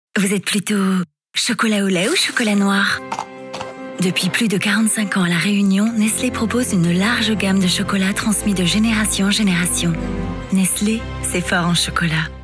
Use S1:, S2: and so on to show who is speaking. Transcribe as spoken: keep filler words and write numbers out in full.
S1: Vous êtes plutôt chocolat au lait ou chocolat noir? Depuis plus de quarante-cinq ans à La Réunion, Nestlé propose une large gamme de chocolats transmis de génération en génération. Nestlé, c'est fort en chocolat.